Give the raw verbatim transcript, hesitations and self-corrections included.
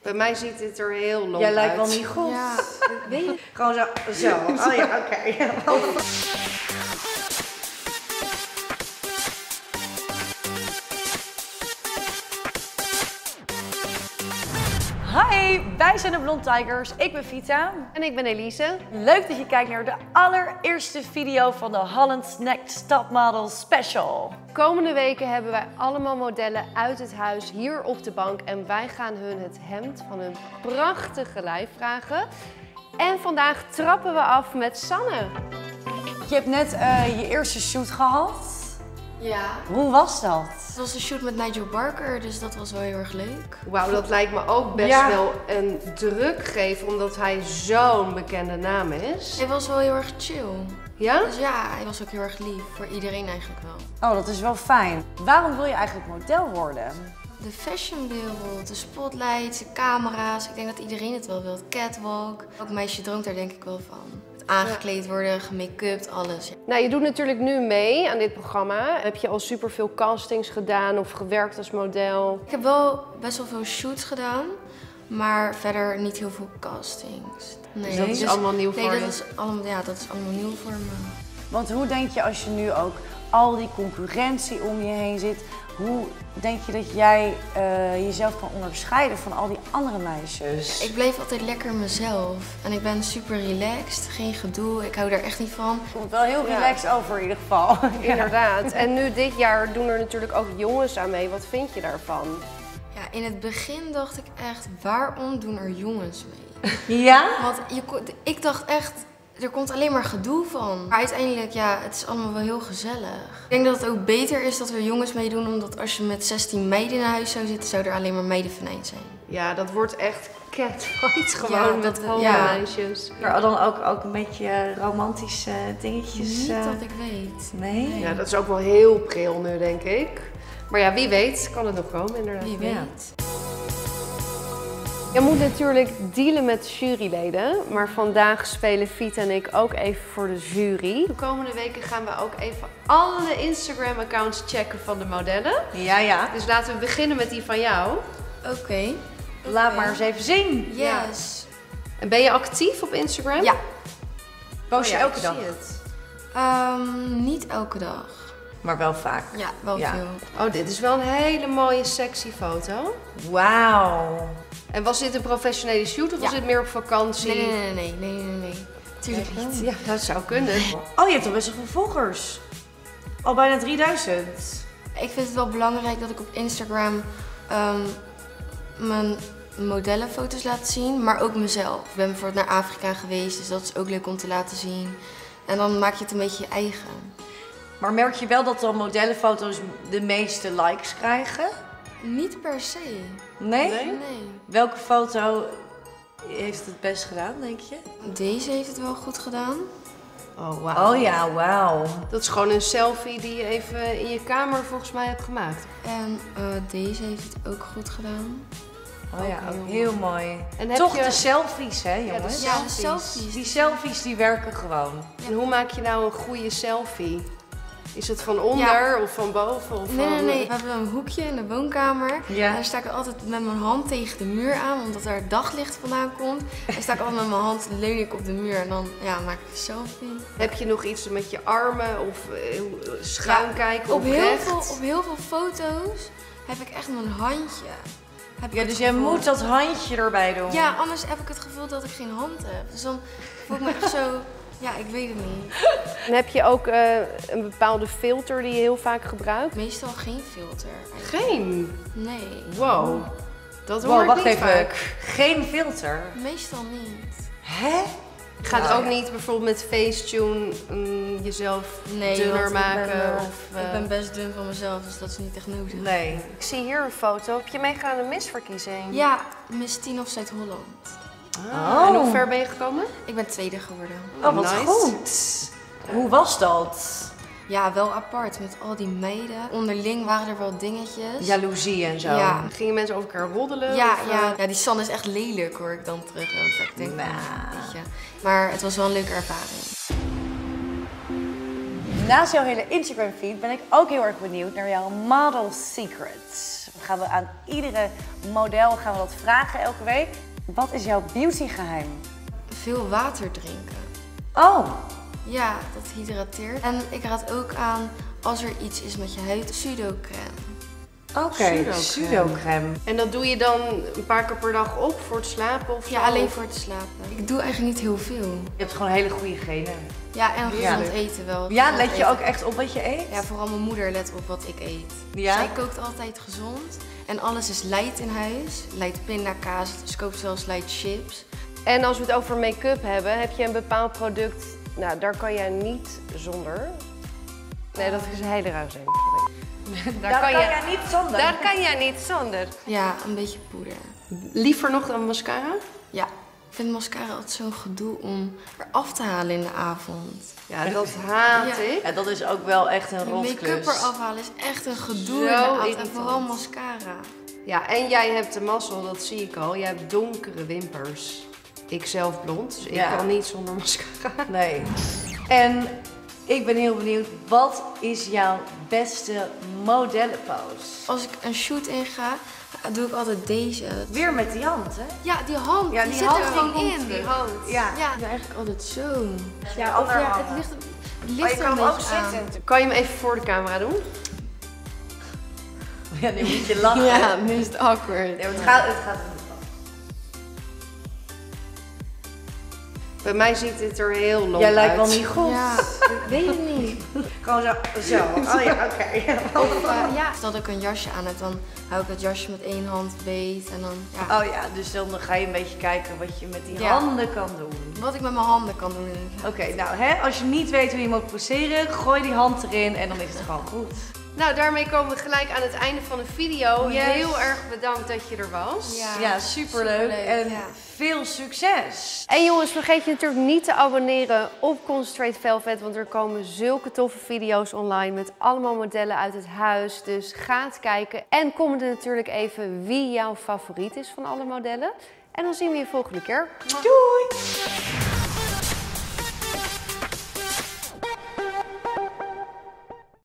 Bij mij ziet dit er heel lomp uit. Jij lijkt wel niet goed. Ja, weet je? Gewoon zo. Zo. Oh ja, oké. Okay. Hi, wij zijn de Blond Tigers. Ik ben Vita. En ik ben Elise. Leuk dat je kijkt naar de allereerste video van de Holland's Next Topmodel Special. Komende weken hebben wij allemaal modellen uit het huis hier op de bank. En wij gaan hun het hemd van hun prachtige lijf vragen. En vandaag trappen we af met Sanne. Je hebt net uh, je eerste shoot gehad. Ja. Hoe was dat? Het was een shoot met Nigel Barker, dus dat was wel heel erg leuk. Wauw, dat lijkt me ook best ja. wel een druk geven, omdat hij zo'n bekende naam is. Hij was wel heel erg chill. Ja? Dus ja, hij was ook heel erg lief. Voor iedereen eigenlijk wel. Oh, dat is wel fijn. Waarom wil je eigenlijk model worden? De fashionwereld, de spotlights, de camera's. Ik denk dat iedereen het wel wil. Catwalk. Ook meisje droomt daar denk ik wel van. Aangekleed worden, gemake-upt, alles. Nou, je doet natuurlijk nu mee aan dit programma. Heb je al superveel castings gedaan of gewerkt als model? Ik heb wel best wel veel shoots gedaan, maar verder niet heel veel castings. Nee, dus dat is dus, allemaal nieuw voor nee, je? dat is allemaal, ja, dat is allemaal nieuw voor me. Want hoe denk je als je nu ook al die concurrentie om je heen zit, hoe denk je dat jij uh, jezelf kan onderscheiden van al die andere meisjes? Ik bleef altijd lekker mezelf en ik ben super relaxed, geen gedoe, ik hou daar echt niet van. Het komt wel heel relaxed ja. over in ieder geval. Inderdaad. En nu dit jaar doen er natuurlijk ook jongens aan mee. Wat vind je daarvan? Ja, in het begin dacht ik echt, waarom doen er jongens mee? Ja? Want je, ik dacht echt, er komt alleen maar gedoe van. Maar uiteindelijk, ja, het is allemaal wel heel gezellig. Ik denk dat het ook beter is dat we jongens meedoen, omdat als je met zestien meiden in huis zou zitten, zou er alleen maar meiden venijn zijn. Ja, dat wordt echt catfight gewoon ja, met dat, homo ja. meisjes. Maar dan ook, ook een beetje romantische dingetjes? Niet uh... dat ik weet. Nee? Ja, dat is ook wel heel pril nu, denk ik. Maar ja, wie weet kan het nog komen inderdaad. Wie weet. Ja. Je moet natuurlijk dealen met juryleden, maar vandaag spelen Vita en ik ook even voor de jury. De komende weken gaan we ook even alle Instagram-accounts checken van de modellen. Ja, ja. Dus laten we beginnen met die van jou. Oké. Okay. Laat okay. maar eens even zien. Yes. Ja. En ben je actief op Instagram? Ja. Post je oh, ja, elke dag? Het. Um, niet elke dag. Maar wel vaak? Ja, wel ja. veel. Oh, dit is wel een hele mooie sexy foto. Wauw. En was dit een professionele shoot of ja. was dit meer op vakantie? Nee, nee, nee, nee, nee, nee, nee. Tuurlijk niet. Ja, dat zou kunnen. Oh, je hebt al best wel veel volgers. Al bijna drieduizend. Ik vind het wel belangrijk dat ik op Instagram um, mijn modellenfoto's laat zien, maar ook mezelf. Ik ben bijvoorbeeld naar Afrika geweest, dus dat is ook leuk om te laten zien. En dan maak je het een beetje je eigen. Maar merk je wel dat dan modellenfoto's de meeste likes krijgen? Niet per se. Nee? Nee. nee. Welke foto heeft het best gedaan, denk je? Deze heeft het wel goed gedaan. Oh, wauw. Oh ja, wauw. Dat is gewoon een selfie die je even in je kamer volgens mij hebt gemaakt. En uh, deze heeft het ook goed gedaan. Oh ja, ook heel mooi. En heb Toch je... de selfies, hè jongens? Ja, de selfies. Ja, de selfies. Die selfies die werken gewoon. En hoe maak je nou een goede selfie? Is het van onder ja. of van boven? Of nee, van... nee, nee. We hebben een hoekje in de woonkamer. Ja. En daar sta ik altijd met mijn hand tegen de muur aan, omdat er daglicht vandaan komt. En sta ik altijd met mijn hand, leun ik op de muur en dan ja, maak ik een selfie. Heb je nog iets met je armen of uh, schuin kijken ja, op of heel recht? Veel, op heel veel foto's heb ik echt mijn handje. Heb ja, dus jij moet dat handje erbij doen. Ja, anders heb ik het gevoel dat ik geen hand heb. Dus dan voel ik me echt zo... Ja, ik weet het niet. En heb je ook uh, een bepaalde filter die je heel vaak gebruikt? Meestal geen filter. Eigenlijk. Geen? Nee. Wow. Dat hoor wow, ik wacht niet even. vaak. Geen filter? Meestal niet. Hè? Gaat nou, ook ja. niet bijvoorbeeld met Facetune um, jezelf nee, dunner maken? Ik ben, uh, of, uh... ik ben best dun van mezelf, dus dat is niet echt nodig. Nee. Ik zie hier een foto. Heb je meegedaan aan de misverkiezing? Ja, Miss Teen of Zuid-Holland. Ah, oh. En hoe ver ben je gekomen? Ik ben tweede geworden. Oh, wat nice. goed. Hoe was dat? Ja, wel apart met al die meiden. Onderling waren er wel dingetjes. Jaloezie en zo. Ja. Gingen mensen over elkaar roddelen? Ja, of, ja. ja, die San is echt lelijk hoor ik dan terug. Want ik denk, nah. Beetje. Maar het was wel een leuke ervaring. Naast jouw hele Instagram feed ben ik ook heel erg benieuwd naar jouw model secrets. Dan gaan we aan iedere model gaan we dat vragen elke week. Wat is jouw beautygeheim? Veel water drinken. Oh, Ja, dat hydrateert. En ik raad ook aan, als er iets is met je huid, pseudocrème. oké. Okay. Pseudocrème. Pseudocrème. En dat doe je dan een paar keer per dag op voor het slapen? Of Ja, zo? alleen voor het slapen. Ik doe eigenlijk niet heel veel. Je hebt gewoon hele goede genen. Ja, en gezond Ja. eten wel. Ja, Gezond let je eten. ook echt op wat je eet? Ja, vooral mijn moeder let op wat ik eet. Ja? Zij kookt altijd gezond. En alles is light in huis. Light pindakaas, ze koopt zelfs light chips. En als we het over make-up hebben, heb je een bepaald product, nou daar kan jij niet zonder. Nee, dat is hydrauzen. Daar, Daar kan je, jij niet zonder. daar kan jij niet zonder. Ja, een beetje poeder. Liever nog dan mascara? Ja, ik vind mascara altijd zo'n gedoe om eraf te halen in de avond. Ja, dat haat Ja. ik. Ja, dat is ook wel echt een Die rotklus. make-up eraf halen is echt een gedoe Zo in de avond. En irritant. vooral mascara. Ja, en jij hebt de mazzel, dat zie ik al. Jij hebt donkere wimpers. Ik zelf blond, dus ik Ja. kan niet zonder mascara. Nee. En ik ben heel benieuwd, wat is jouw beste modellenpose? Als ik een shoot inga, doe ik altijd deze. Weer met die hand, hè? Ja, die hand. Ja, die, die zit hand er die gewoon komt in. terug. hand. Ja. Ja, ik doe eigenlijk altijd zo. Ja, Of andere ja, handen. het ligt, het Maar ligt je er een kan ook beetje aan. zitten. Kan je hem even voor de camera doen? Ja, nu moet je lachen. Ja, nu is het awkward. Nee, maar het gaat, het gaat. Bij mij ziet dit er heel lomp Jij lijkt uit. wel niet goed. Ja, ik weet het niet. Gewoon zo. Zo. Oh ja, oké. Of, uh, ja. Stel dat ik een jasje aan heb, dan hou ik het jasje met één hand beet. En dan, ja, Oh ja, dus dan ga je een beetje kijken wat je met die Ja. handen kan doen. wat ik met mijn handen kan doen. inderdaad. Oké, nou hè, als je niet weet hoe je moet poseren, gooi die hand erin en dan is het gewoon goed. Nou, daarmee komen we gelijk aan het einde van de video. Yes. Heel erg bedankt dat je er was. Ja. Ja, superleuk. superleuk, En ja. veel succes. En jongens, vergeet je natuurlijk niet te abonneren op Concentrate Velvet, want er komen zulke toffe video's online met allemaal modellen uit het huis. Dus ga het kijken en comment natuurlijk even wie jouw favoriet is van alle modellen. En dan zien we je volgende keer. Doei!